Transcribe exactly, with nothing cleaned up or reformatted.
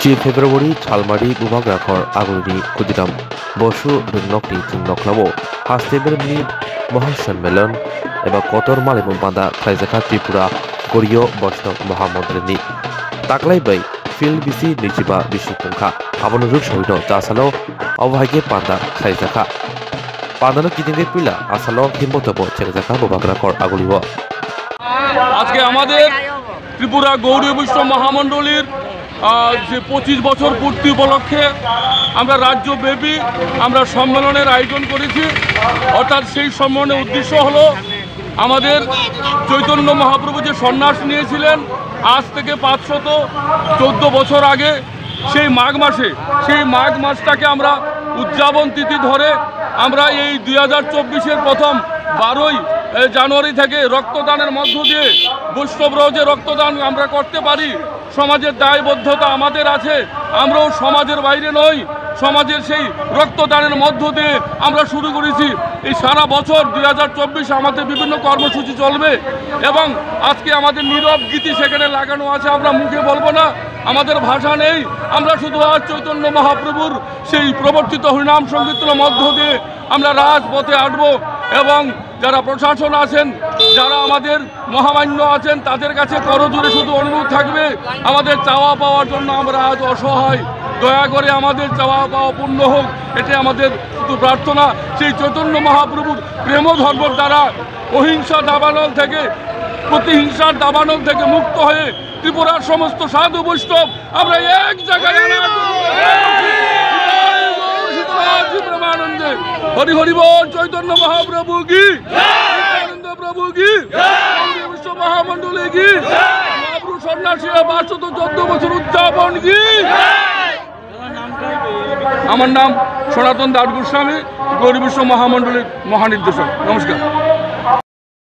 Ci Februari Chalmari Bubagrakor Aguni Kudiram Boshu Nokni Tingnoknabo Hasteberni মহাসম্মেলন এবং কতর মালিমুল বান্দা খাইজাখা ত্রিপুরা গড়িয় বৈষ্ণব মহামন্ত্রী তাকলাইবাই feel BC নিচিবা বিশ্বপুঙ্খা আবনজুক সহিত চাসালো অবহাইকে পান্দা খাইজাখা পান্দানো কিদিনে পিলা আসালো হিম্মতব ছেলেজাখা ববাগ্রাকর আগুলিব আজকে আমাদের ত্রিপুরা গৌড়ীয় বৈষ্ণব মহামণ্ডলীর যে পঁচিশ বছর পূর্তি উপলক্ষে আমরা রাজ্যব্যাপী আমরা সম্মেলনের আয়োজন করেছি। অর্থাৎ সেই সম্মেলনের উদ্দেশ্য হলো আমাদের চৈতন্য মহাপ্রভু যে সন্ন্যাস নিয়েছিলেন আজ থেকে পাঁচশত চোদ্দ বছর আগে, সেই মাঘ মাসে সেই মাঘ মাসটাকে আমরা উদযাপন তিথি ধরে আমরা এই দুই হাজার চব্বিশের প্রথম বারোই জানুয়ারি থেকে রক্তদানের মধ্য দিয়ে বৈষ্ণবরাও যে রক্তদান আমরা করতে পারি, সমাজের দায়বদ্ধতা আমাদের আছে, আমরাও সমাজের বাইরে নই, সমাজের সেই রক্তদানের মধ্য দিয়ে আমরা শুরু করেছি। এই সারা বছর দুই হাজার চব্বিশে আমাদের বিভিন্ন কর্মসূচি চলবে এবং আজকে আমাদের নীরব গীতি সেখানে লাগানো আছে, আমরা মুখে বলবো না, আমাদের ভাষা নেই, আমরা শুধু আজ চৈতন্য মহাপ্রভুর সেই প্রবর্তিত হরিনাম সংকীর্তনের মধ্য দিয়ে আমরা রাজপথে আসবো এবং যারা প্রশাসন আছেন, যারা আমাদের মহামান্য আছেন, তাদের কাছে করজোড়ে শুধু অনুরোধ থাকবে আমাদের চাওয়া পাওয়ার জন্য আমরা আজ অসহায়, দয়া করে আমাদের চাওয়া পাওয়া পূর্ণ হোক, এটা আমাদের শুধু প্রার্থনা। সেই চৈতন্য মহাপ্রভুর প্রেম ধর্মের দ্বারা অহিংসা দাবানল থেকে প্রতিহিংসার দাবানল থেকে মুক্ত হয়ে ত্রিপুরার সমস্ত সাধু বৈষ্ণব আমরা এক জায়গায় আনার প্রেমানন্দে হরি হরি বল চৈতন্য মহাপ্রভু কি, আনন্দ প্রভু কি, বিশ্ব মহামণ্ডলী কি, মহাপ্রভু সন্ন্যাসী পাঁচশত চোদ্দ বছর উদযাপন কি। আমার নাম সনাতন দাস গোস্বামী, গৌরী বিশ্ব মহামণ্ডলীর মহানির্দেশক। নমস্কার।